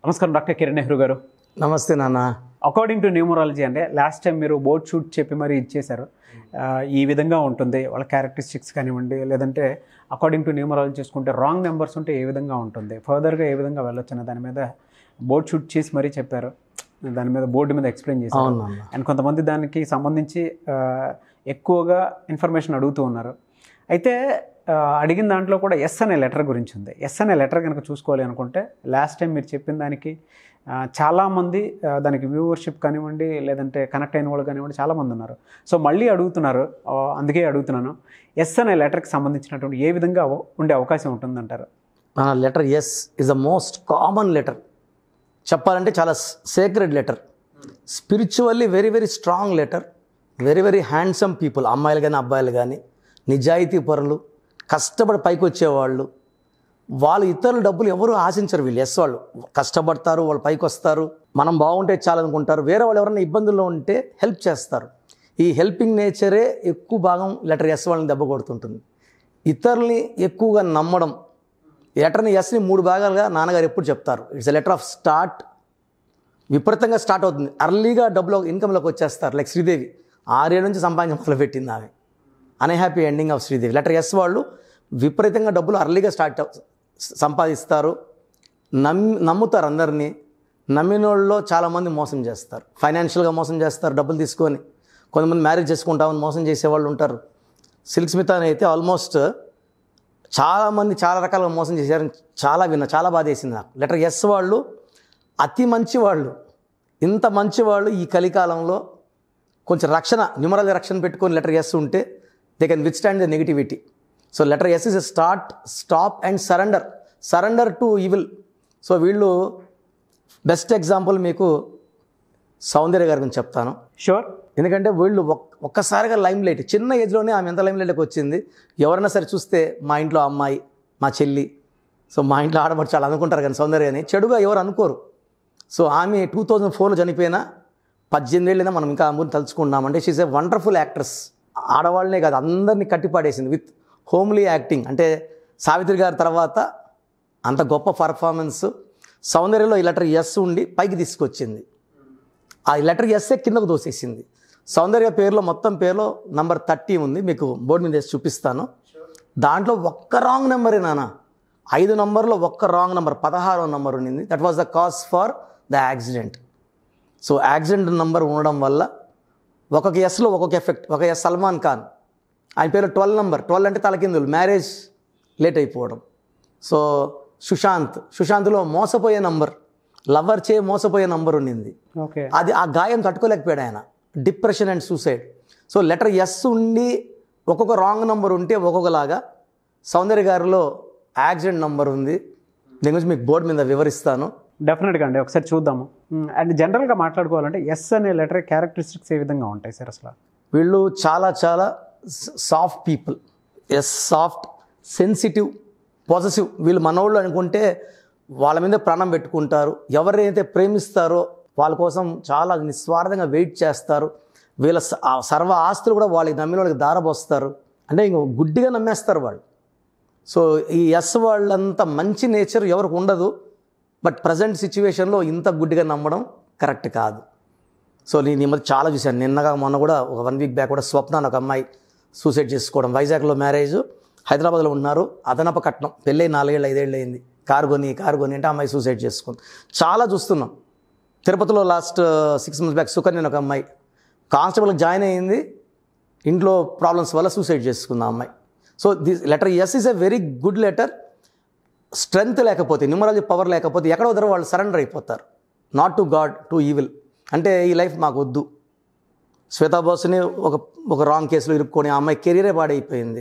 నమస్కారం డాక్టర్ కిరణ్ నెహ్రూ గారు. నమస్తే నాన్న. అకార్డింగ్ టు న్యూమరాలజీ అంటే లాస్ట్ టైం మీరు బోర్డ్ షూట్ చెప్పి మరీ ఇచ్చేశారు. ఈ విధంగా ఉంటుంది వాళ్ళ క్యారెక్టరిస్టిక్స్ కానివ్వండి, లేదంటే అకార్డింగ్ టు న్యూమరాలజీ చేసుకుంటే రాంగ్ నెంబర్స్ ఉంటే ఏ విధంగా ఉంటుంది, ఫర్దర్గా ఏ విధంగా వెళ్ళొచ్చు అనే దాని మీద బోర్డ్ షూట్ చేసి మరీ చెప్పారు. దాని మీద బోర్డు మీద ఎక్స్ప్లెయిన్ చేశారు. అండ్ కొంతమంది దానికి సంబంధించి ఎక్కువగా ఇన్ఫర్మేషన్ అడుగుతూ ఉన్నారు. అయితే అడిగిన దాంట్లో కూడా ఎస్ అనే లెటర్ గురించి ఉంది. ఎస్ అనే లెటర్ కనుక చూసుకోవాలి అనుకుంటే లాస్ట్ టైం మీరు చెప్పిన దానికి చాలామంది దానికి వ్యూవర్షిప్ కానివ్వండి, లేదంటే కనెక్ట్ అయిన వాళ్ళు కానివ్వండి చాలామంది ఉన్నారు. సో మళ్ళీ అడుగుతున్నారు, అందుకే అడుగుతున్నాను. ఎస్ అనే లెటర్కి సంబంధించినటువంటి ఏ విధంగా ఉండే అవకాశం ఉంటుందంటారు? Letter S is the most common letter. చెప్పాలంటే చాలా sacred letter, spiritually very very strong letter, very very handsome people, అమ్మాయిలు కానీ అబ్బాయిలు కానీ, నిజాయితీ పరులు, కష్టపడి పైకి వచ్చేవాళ్ళు, వాళ్ళు ఇతరుల డబ్బులు ఎవరు ఆశించరు. వీళ్ళు ఎస్ వాళ్ళు కష్టపడతారు, వాళ్ళు పైకి వస్తారు, మనం బాగుంటే చాలనుకుంటారు. వేరే వాళ్ళు ఎవరైనా ఇబ్బందుల్లో ఉంటే హెల్ప్ చేస్తారు. ఈ హెల్పింగ్ నేచరే ఎక్కువ భాగం లెటర్ ఎస్ వాళ్ళని దెబ్బ కొడుతుంటుంది. ఇతరుల్ని ఎక్కువగా నమ్మడం. లెటర్ని ఎస్ని 3 భాగాలుగా నాన్నగారు ఎప్పుడు చెప్తారు. It's a letter of start. విపరీతంగా స్టార్ట్ అవుతుంది, అర్లీగా డబ్బులో ఇన్కమ్లోకి వచ్చేస్తారు. లైక్ శ్రీదేవి 6 ఏళ్ళ నుంచి సంపాదించడం మొదలుపెట్టింది ఆమె. Unhappy ending of Sridevi. Letter S వాళ్ళు విపరీతంగా డబ్బులు అర్లీగా సంపాదిస్తారు, నమ్ముతారు అందరినీ. నమ్మిన వాళ్ళలో చాలామంది మోసం చేస్తారు, ఫైనాన్షియల్గా మోసం చేస్తారు డబ్బులు తీసుకొని. కొంతమంది మ్యారేజ్ చేసుకుంటామని మోసం చేసేవాళ్ళు ఉంటారు. సిల్క్ స్మిత అని అయితే ఆల్మోస్ట్ చాలామంది చాలా రకాలుగా మోసం చేశారని చాలా బాధ వేసింది నాకు. లెటర్ ఎస్ వాళ్ళు అతి మంచి వాళ్ళు. ఇంత మంచి వాళ్ళు ఈ కలికాలంలో కొంచెం రక్షణ, న్యూమరాలజీ రక్షణ పెట్టుకొని లెటర్ ఎస్ ఉంటే they can withstand the negativity. So letter S is a start, stop and surrender to evil. So వీళ్ళు బెస్ట్ ఎగ్జాంపుల్ మీకు సౌందర్య గారి గురించి చెప్తాను. షూర్. ఎందుకంటే వీళ్ళు ఒక్కసారిగా లైమ్ లైట్, చిన్న ఏజ్లోనే ఆమె ఎంత లైమ్ లైట్కి వచ్చింది. ఎవరైనా సరే చూస్తే మా ఇంట్లో అమ్మాయి, మా చెల్లి, సో మా ఇంట్లో ఆడబడి చాలా అనుకుంటారు కానీ సౌందర్య అని చెడుగా ఎవరు అనుకోరు. సో ఆమె 2004లో చనిపోయినా 18 ఏళ్ళైనా మనం ఇంకా ఆమెను తలుచుకుంటున్నామంటే షీఈస్ ఏ వండర్ఫుల్ యాక్ట్రెస్. ఆడవాళ్ళనే కాదు అందరినీ కట్టిపాడేసింది విత్ హోమ్లీ యాక్టింగ్. అంటే సావిత్రి గారి తర్వాత అంత గొప్ప పర్ఫార్మెన్స్ సౌందర్యలో ఈ లెటర్ ఎస్ ఉండి పైకి తీసుకొచ్చింది. ఆ లెటర్ ఎస్ఏ కిందకు దోసేసింది. సౌందర్య పేరులో మొత్తం పేరులో నంబర్ 30 ఉంది, మీకు బోర్డు మీద వేసి చూపిస్తాను. దాంట్లో ఒక్క రాంగ్ నెంబరే నాన్న. 5 నంబర్లో ఒక్క రాంగ్ నెంబర్, 16వ నంబర్ ఉండింది. That was the cause for the accident. So accident number ఉండడం వల్ల ఒక్కొక్క ఎస్లో ఒక్కొక్క ఎఫెక్ట్. ఒక ఎస్ సల్మాన్ ఖాన్, ఆయన పేరు 12 నంబర్, 12 అంటే తలకిందులు, మ్యారేజ్ లేట్ అయిపోవడం. సో సుశాంత్లో మోసపోయే నంబర్, లవర్ చే మోసపోయే నంబర్ ఉండింది. ఓకే. అది ఆ గాయం తట్టుకోలేకపోయాడు ఆయన, depression and suicide. So letter S ఉండి ఒక్కొక్క రాంగ్ నంబర్ ఉంటే ఒక్కొక్కలాగా. సౌందర్య గారిలో యాక్సిడెంట్ నంబర్ ఉంది, దీని గురించి మీకు బోర్డు మీద వివరిస్తాను. డెఫినెట్గా అండి, ఒకసారి చూద్దాము. అండ్ జనరల్గా మాట్లాడుకోవాలంటే ఎస్ అనే లెటర్ క్యారెక్టరిస్టిక్స్ ఏ విధంగా ఉంటాయి సార్ అసలు? వీళ్ళు చాలా soft people. S soft, sensitive, positive. వీళ్ళు మనోళ్ళు అనుకుంటే వాళ్ళ మీద ప్రాణం పెట్టుకుంటారు. ఎవరైతే ప్రేమిస్తారో వాళ్ళ కోసం చాలా నిస్వార్థంగా వెయిట్ చేస్తారు. వీళ్ళ సర్వ ఆస్తులు కూడా వాళ్ళకి నమ్మిన వాళ్ళకి దారపోస్తారు. అంటే ఇంక గుడ్డిగా నమ్మేస్తారు వాళ్ళు. సో ఈ ఎస్ వాళ్ళంత మంచి నేచర్ ఎవరికి ఉండదు. బట్ ప్రజెంట్ సిచ్యువేషన్లో ఇంత గుడ్డిగా నమ్మడం కరెక్ట్ కాదు. సో నేను ఈ మధ్య చాలా చూశాను. నిన్నగా మొన్న కూడా ఒక 1 వీక్ బ్యాక్ కూడా స్వప్న అని ఒక అమ్మాయి సూసైడ్ చేసుకోవడం. వైజాగ్లో మ్యారేజ్, హైదరాబాద్లో ఉన్నారు, అదనపు కట్నం, పెళ్ళి 4 ఏళ్ళు 5 ఏళ్ళు అయింది. కారు కొని అంటే అమ్మాయి సూసైడ్ చేసుకుంది. చాలా చూస్తున్నాం. తిరుపతిలో లాస్ట్ 6 months బ్యాక్ సుకన్య ఒక అమ్మాయి కానిస్టేబుల్కి జాయిన్ అయ్యింది, ఇంట్లో ప్రాబ్లమ్స్ వల్ల సూసైడ్ చేసుకుంది ఆ అమ్మాయి. So this letter S is a very good letter. Strength లేకపోతే, న్యూమరాలజీ పవర్ లేకపోతే ఎక్కడో దగ్గర వాళ్ళు సరెండర్ అయిపోతారు. Not to God, to evil. అంటే ఈ లైఫ్ మాకు వద్దు. శ్వేతాబోస్ని ఒక రాంగ్ కేసులో ఇరుక్కొని ఆ అమ్మాయి కెరీరే పాడైపోయింది.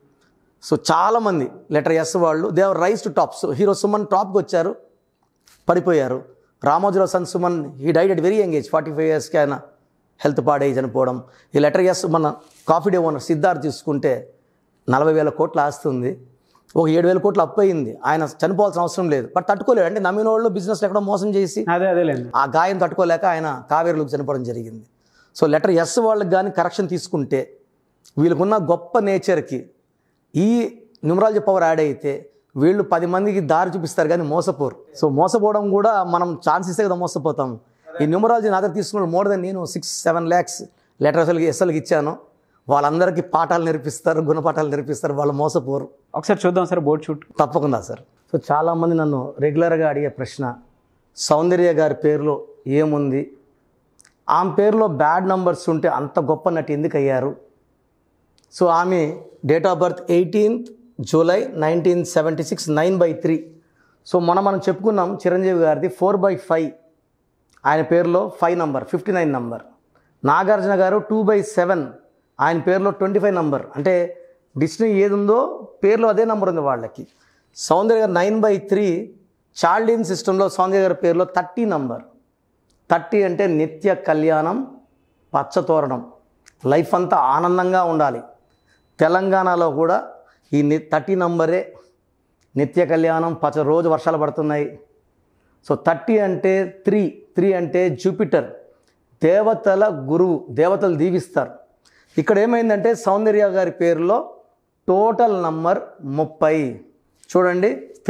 సో చాలామంది లెటర్ ఎస్ వాళ్ళు they are rise to top. So hero Suman టాప్కి వచ్చారు, పడిపోయారు. Ramojirao son Suman he died at very young age, 45 yearsకి ఆయన హెల్త్ పాడై చనిపోవడం. ఈ లెటర్ ఎస్ మన కాఫీ డే ఓనర్ సిద్ధార్థ్ తీసుకుంటే 40,000 కోట్లు ఆస్తుంది, ఒక 7,000 కోట్లు అప్పు అయింది. ఆయన చనిపోవాల్సిన అవసరం లేదు, బట్ తట్టుకోలేడు. అంటే నమ్మిన వాళ్ళు బిజినెస్ ఎక్కడో మోసం చేసి ఆ గాయం తట్టుకోలేక ఆయన కావేరులోకి చనిపోవడం జరిగింది. సో లెటర్ ఎస్ వాళ్ళకి కానీ కరెక్షన్ తీసుకుంటే వీళ్ళకున్న గొప్ప నేచర్కి ఈ న్యూమరాలజీ పవర్ యాడ్ అయితే వీళ్ళు 10 మందికి దారి చూపిస్తారు కానీ మోసపోరు. సో మోసపోవడం కూడా మనం ఛాన్స్ ఇస్తే కదా మోసపోతాం. ఈ న్యూమరాలజీ నా దగ్గర తీసుకున్న మోర్ దెన్ నేను 6-7 lakhs లెటర్స్ ఎస్ఎల్కి ఇచ్చాను. వాళ్ళందరికీ పాఠాలు నేర్పిస్తారు, గుణపాఠాలు నేర్పిస్తారు, వాళ్ళు మోసపోరు. ఒకసారి చూద్దాం సార్ బోర్డ్ షూట్. తప్పకుండా సార్. సో చాలామంది నన్ను రెగ్యులర్గా అడిగే ప్రశ్న, సౌందర్య గారి పేరులో ఏముంది, ఆమె పేరులో బ్యాడ్ నంబర్స్ ఉంటే అంత గొప్ప నటి ఎందుకు అయ్యారు? సో ఆమె date of birth 18th July 1976, 9/3. So మనం చెప్పుకున్నాం చిరంజీవి గారిది 4/5, ఆయన పేరులో 5 నంబర్, 59 నంబర్. నాగార్జున గారు 2/7, ఆయన పేరులో 25 నంబర్. అంటే డిస్నీ ఏది ఉందో పేరులో అదే నంబర్ ఉంది వాళ్ళకి. సౌందర్య గారు 9/3, చార్లిన్ సిస్టంలో సౌందర్య గారి పేరులో 30 నంబర్. 30 అంటే నిత్య కళ్యాణం, పచ్చతోరణం, లైఫ్ అంతా ఆనందంగా ఉండాలి. తెలంగాణలో కూడా ఈ 30 నంబరే నిత్య కళ్యాణం, రోజు వర్షాలు పడుతున్నాయి. సో 30 అంటే 3 అంటే జూపిటర్, దేవతల గురువు, దేవతలు దీవిస్తారు. ఇక్కడ ఏమైందంటే సౌందర్య గారి పేరులో టోటల్ నంబర్ 30. చూడండి,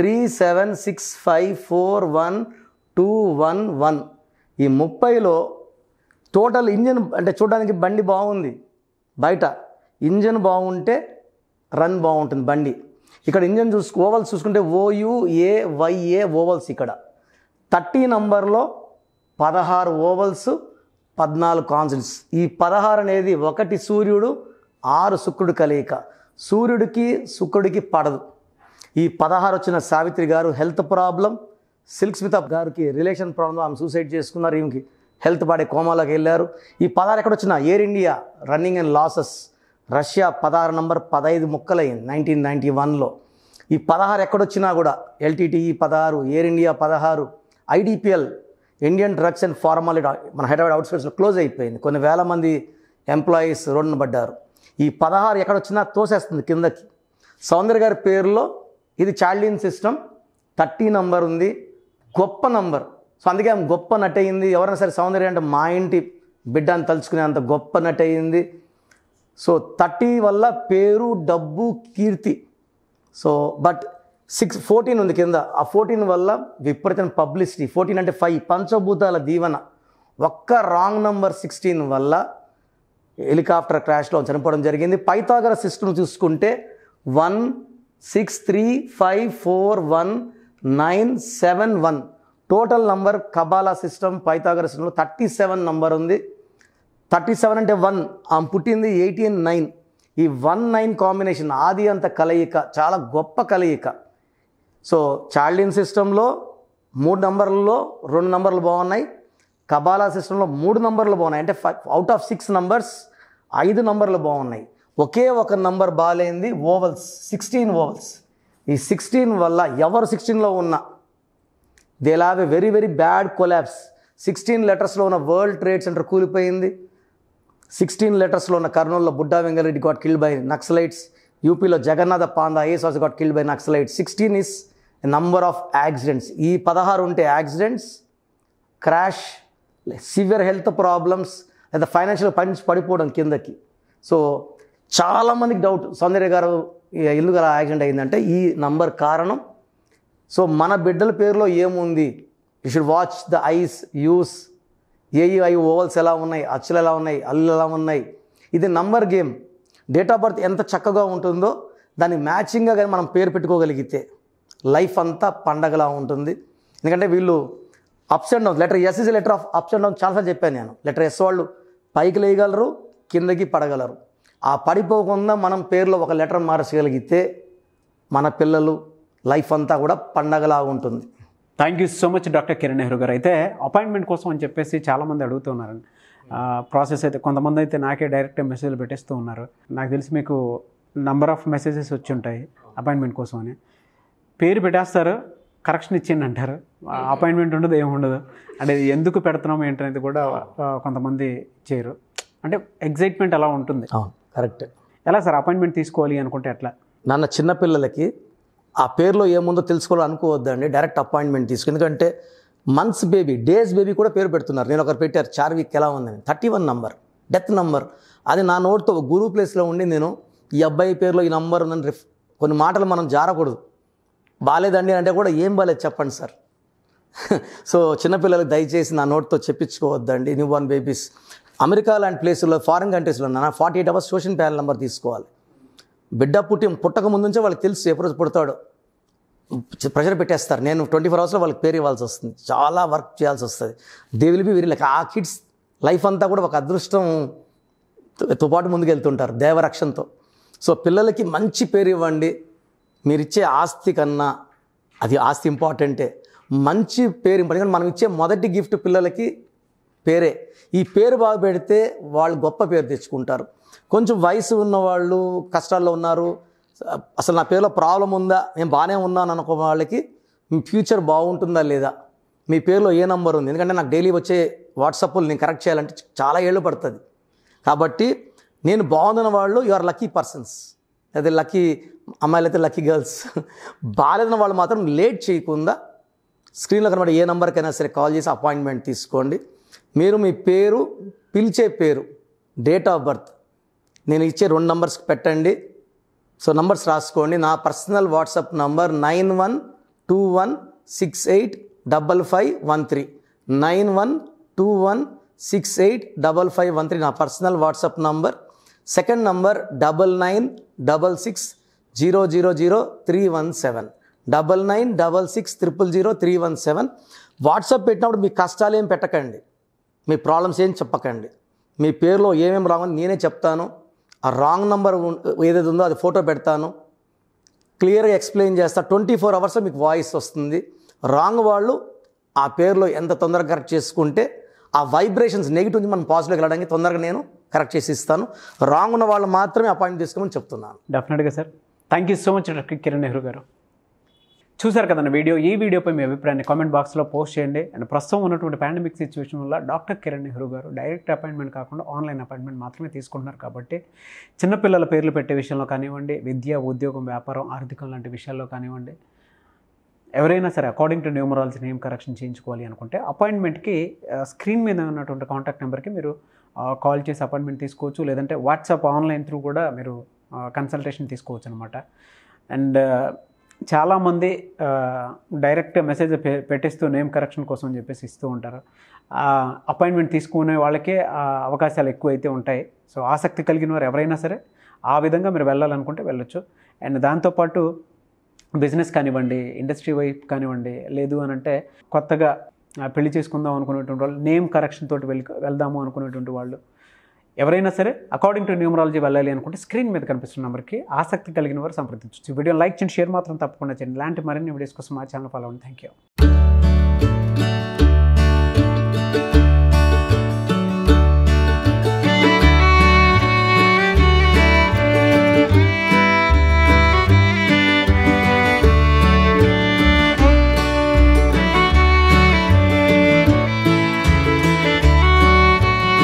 3765412111. ఈ 30లో టోటల్ ఇంజన్ అంటే చూడడానికి బండి బాగుంది, బయట ఇంజన్ బాగుంటే రన్ బాగుంటుంది బండి. ఇక్కడ ఇంజన్ ఓవల్స్ చూసుకుంటే OUAYA ఓవల్స్. ఇక్కడ 30 నంబర్లో 16 ఓవల్స్, 14 కాన్సనెంట్స్. ఈ 16 అనేది 1 సూర్యుడు 6 శుక్రుడు కలయిక. సూర్యుడికి శుక్రుడికి పడదు. ఈ 16 వచ్చిన సావిత్రి గారు హెల్త్ ప్రాబ్లం, సిల్క్ స్మిత గారికి రిలేషన్ ప్రాబ్లం, ఆమె సూసైడ్ చేసుకున్నారు, ఈమెకి హెల్త్ పాడే కోమాలోకి వెళ్ళారు. ఈ 16 ఎక్కడ వచ్చినా Air India running and losses, Russia 16 number 15 ముక్కలైంది 1991లో. ఈ 16 ఎక్కడొచ్చినా కూడా LTTE 16, Air India 16, IDPL Indian drugs and formality మన హైదరాబాద్ అవుట్స్కర్ట్స్లో క్లోజ్ అయిపోయింది. కొన్ని వేల మంది ఎంప్లాయీస్ రోడ్డున పడ్డారు. ఈ 16 ఎక్కడొచ్చినా తోసేస్తుంది కిందకి. సౌందర్య గారి పేరులో ఇది చార్లిన్ సిస్టమ్, 30 నంబర్ ఉంది, గొప్ప నంబర్. సో అందుకే ఆమె గొప్ప నటి అయింది. ఎవరైనా సరే సౌందర్య అంటే మా ఇంటి బిడ్డ అని తలుచుకునే అంత గొప్ప నటి అయింది. సో 30 వల్ల పేరు, డబ్బు, కీర్తి. సో బట్ 14 ఉంది కింద. ఆ 14 వల్ల విపరీతమైన పబ్లిసిటీ. 14 అంటే 5, పంచభూతాల దీవెన. ఒక్క రాంగ్ నంబర్ 16 వల్ల హెలికాప్టర్ క్రాష్లో చనిపోవడం జరిగింది. పైథాగరస్ సిస్టమ్ చూసుకుంటే 163541971 total number. Kabbalah system Pythagoras సిస్టంలో 37 నంబర్ ఉంది. 37 అంటే 1, ఆమె పుట్టింది 18/9. ఈ 1-9 కాంబినేషన్ ఆది అంత కలయిక, చాలా గొప్ప కలయిక. సో చార్లిన్ సిస్టంలో 3 నంబర్లలో 2 నంబర్లు బాగున్నాయి, కబాలా సిస్టంలో 3 నంబర్లు బాగున్నాయి. అంటే అవుట్ ఆఫ్ 6 నంబర్స్ 5 నంబర్లు బాగున్నాయి. ఒకే ఒక నంబర్ బాగాలేంది ఓవల్స్, 16 ఓవల్స్. ఈ 16 వల్ల ఎవరు 16లో ఉన్నా they have a very very bad collapse. 16 లెటర్స్లో ఉన్న వరల్డ్ ట్రేడ్ సెంటర్ కూలిపోయింది. 16 లెటర్స్లో ఉన్న కర్నూలులో Budda Vengalareddy got killed by Naxalites. యూపీలో Jagannatha Panda IAS officer got killed by Naxalites. 16 is number of accidents. ఈ 16 ఉంటే accidents, crash, severe health problems, లేదా ఫైనాన్షియల్ పడిపోవడం కిందకి. సో చాలామందికి డౌట్ సౌందర్య గారు ఎందుకు అలా యాక్సిడెంట్ అయిందంటే ఈ నంబర్ కారణం. సో మన బిడ్డల పేరులో ఏముంది, you should watch the eyes, use A E I vowels ఎలా ఉన్నాయి, అచ్చులు ఎలా ఉన్నాయి, అల్లు ఎలా ఉన్నాయి. ఇది number game. Date of birth ఎంత చక్కగా ఉంటుందో దాన్ని మ్యాచింగ్గా కానీ మనం పేరు పెట్టుకోగలిగితే లైఫ్ అంతా పండగలా ఉంటుంది. ఎందుకంటే వీళ్ళు ups and downs, letter S is letter of ups and downs చాలాసార్లు చెప్పాను నేను. లెటర్ ఎస్ వాళ్ళు పైకి లేయగలరు, కిందకి పడగలరు. ఆ పడిపోకుండా మనం పేరులో ఒక లెటర్ మార్చగలిగితే మన పిల్లలు లైఫ్ అంతా కూడా పండగలా ఉంటుంది. Thank you so much doctor Kiran Nehru garu. అయితే అపాయింట్మెంట్ కోసం అని చెప్పేసి చాలామంది అడుగుతున్నారండి. ప్రాసెస్ అయితే కొంతమంది అయితే నాకే డైరెక్ట్ మెసేజ్లు పెట్టేస్తూ ఉన్నారు. నాకు తెలిసి మీకు నంబర్ ఆఫ్ మెసేజెస్ వచ్చి ఉంటాయి అపాయింట్మెంట్ కోసం అని. పేరు పెట్టేస్తారు, కరెక్షన్ ఇచ్చిండి అంటారు, అపాయింట్మెంట్ ఉండదు, ఏముండదు. అంటే ఎందుకు పెడుతున్నాం ఏంటనేది కూడా కొంతమంది చేయరు. అంటే ఎగ్జైట్మెంట్ అలా ఉంటుంది. కరెక్ట్. ఎలా సార్ అపాయింట్మెంట్ తీసుకోవాలి అనుకుంటే ఎట్లా? నాన్న చిన్నపిల్లలకి ఆ పేరులో ఏముందో తెలుసుకోవాలని అనుకోవద్దండి, డైరెక్ట్ అపాయింట్మెంట్ తీసుకు. ఎందుకంటే మంత్స్ బేబీ, డేస్ బేబీ కూడా పేరు పెడుతున్నారు. నేను ఒకరు పెట్టారు చార్విక్ ఎలా ఉందని, 31 నంబర్ డెత్ నంబర్. అది నా నోట్తో గురువు ప్లేస్లో ఉండి నేను ఈ అబ్బాయి పేరులో ఈ నంబర్ ఉందని కొన్ని మాటలు మనం జారకూడదు. బాలేదండి అంటే కూడా ఏం బాలేదు చెప్పండి సార్. సో చిన్నపిల్లలకు దయచేసి నా నోట్తో చెప్పించుకోవద్దండి. న్యూ బోర్న్ బేబీస్ అమెరికా లాంటి ప్లేసుల్లో, ఫారిన్ కంట్రీస్లో 48 hours సోషల్ ప్యానల్ నెంబర్ తీసుకోవాలి. బిడ్డ పుట్టక ముందు నుంచే వాళ్ళకి తెలుసు ఎప్పుడు పుడతాడో. ప్రెషర్ పెట్టేస్తారు. నేను 24 hours వాళ్ళకి పేరు ఇవ్వాల్సి వస్తుంది, చాలా వర్క్ చేయాల్సి వస్తుంది. They will be very like ఆ కిడ్స్ లైఫ్ అంతా కూడా ఒక అదృష్టంతో పాటు ముందుకు వెళ్తుంటారు దేవరక్షణతో. సో పిల్లలకి మంచి పేరు ఇవ్వండి. మీరు ఇచ్చే ఆస్తి కన్నా అది ఆస్తి ఇంపార్టెంటే, మంచి పేరు ఇంపార్టెంట్. మనం ఇచ్చే మొదటి గిఫ్ట్ పిల్లలకి పేరే. ఈ పేరు బాగా పెడితే వాళ్ళు గొప్ప పేరు తెచ్చుకుంటారు. కొంచెం వయసు ఉన్నవాళ్ళు, కష్టాల్లో ఉన్నారు, అసలు నా పేరులో ప్రాబ్లం ఉందా, నేను బాగానే ఉన్నాను అనుకో వాళ్ళకి మీ ఫ్యూచర్ బాగుంటుందా లేదా, మీ పేరులో ఏ నెంబర్ ఉంది. ఎందుకంటే నాకు డైలీ వచ్చే వాట్సాప్లు నేను కరెక్ట్ చేయాలంటే చాలా ఏళ్ళు పడుతుంది. కాబట్టి నేను బాగుందన్న వాళ్ళు యు ఆర్ లక్కీ పర్సన్స్. అదే లక్కీ అమ్మాయిలు అయితే లక్కీ గర్ల్స్. బాగాలేదన్న వాళ్ళు మాత్రం లేట్ చేయకుండా స్క్రీన్లో కనబడే ఏ నెంబర్కైనా సరే కాల్ చేసి అపాయింట్మెంట్ తీసుకోండి. మీరు మీ పేరు, పిలిచే పేరు, డేట్ ఆఫ్ బర్త్ నేను ఇచ్చే 2 numbers పెట్టండి. సో నంబర్స్ రాసుకోండి. నా పర్సనల్ వాట్సాప్ నంబర్ 9121685513 9121685513 నా personal WhatsApp number. Second number 9966000317 9966000317. WhatsApp పెట్టినప్పుడు మీ కష్టాలు ఏం పెట్టకండి, మీ ప్రాబ్లమ్స్ ఏం చెప్పకండి. మీ పేరులో ఏమేమి రాంగ్ నేనే చెప్తాను. ఆ రాంగ్ నెంబర్ ఏదైతే ఉందో అది ఫోటో పెడతాను, క్లియర్గా ఎక్స్ప్లెయిన్ చేస్తా. 24 hours మీకు వాయిస్ వస్తుంది. రాంగ్ వాళ్ళు ఆ పేరులో ఎంత తొందరగా కరెక్ట్ చేసుకుంటే ఆ వైబ్రేషన్స్ నెగిటివ్ నుంచి మనం పాజిటివ్కి వెళ్ళడానికి తొందరగా నేను కరెక్ట్ చేసి ఇస్తాను. రాంగ్ ఉన్న వాళ్ళు మాత్రమే అపాయింట్ తీసుకోమని చెప్తున్నాను. డెఫినెట్గా sir. Thank you so much doctor Kiran Nehru garu. చూసారు కదన్న వీడియో. ఈ వీడియోపై మీ అభిప్రాయాన్ని కామెంట్ బాక్స్లో పోస్ట్ చేయండి. అండ్ ప్రస్తుతం ఉన్నటువంటి పాండమిక్ సిచ్యువేషన్ వల్ల doctor Kiran Nehru garu direct appointment కాకుండా ఆన్లైన్ అపాయింట్మెంట్ మాత్రమే తీసుకుంటున్నారు. కాబట్టి చిన్నపిల్లల పేర్లు పెట్టే విషయంలో కానివ్వండి, విద్య, ఉద్యోగం, వ్యాపారం, ఆర్థికం లాంటి విషయాల్లో కానివ్వండి, ఎవరైనా సరే according to numerology name correction చేయించుకోవాలి అనుకుంటే అపాయింట్మెంట్కి స్క్రీన్ మీద ఉన్నటువంటి కాంటాక్ట్ నెంబర్కి మీరు కాల్ చేసి అపాయింట్మెంట్ తీసుకోవచ్చు. లేదంటే వాట్సాప్ ఆన్లైన్ త్రూ కూడా మీరు కన్సల్టేషన్ తీసుకోవచ్చు అనమాట. అండ్ చాలామంది డైరెక్ట్ మెసేజ్ పెట్టేస్తూ నేమ్ కరెక్షన్ కోసం అని చెప్పేసి ఇస్తూ ఉంటారు. అపాయింట్మెంట్ తీసుకునే వాళ్ళకే అవకాశాలు ఎక్కువైతే ఉంటాయి. సో ఆసక్తి కలిగిన వారు ఎవరైనా సరే ఆ విధంగా మీరు వెళ్ళాలనుకుంటే వెళ్ళొచ్చు. అండ్ దాంతోపాటు బిజినెస్ కానివ్వండి, ఇండస్ట్రీ వైపు కానివ్వండి, లేదు అని అంటే కొత్తగా పెళ్లి చేసుకుందాం అనుకునేటువంటి వాళ్ళు, నేమ్ కరెక్షన్ తోటి వెళ్దాము అనుకునేటువంటి వాళ్ళు ఎవరైనా సరే అకార్డింగ్ టు న్యూమరాలజీ వెళ్ళాలి అనుకుంటే స్క్రీన్ మీద కనిపిస్తున్న నెంబర్కి ఆసక్తి కలిగిన వారు సంప్రదించవచ్చు. ఈ వీడియో లైక్ చేయండి, షేర్ మాత్రం తప్పకుండా చేయండి. ఇలాంటి మరిన్ని వీడియోస్ కోసం మా ఛానల్ ఫాలో అవ్వండి. Thank you.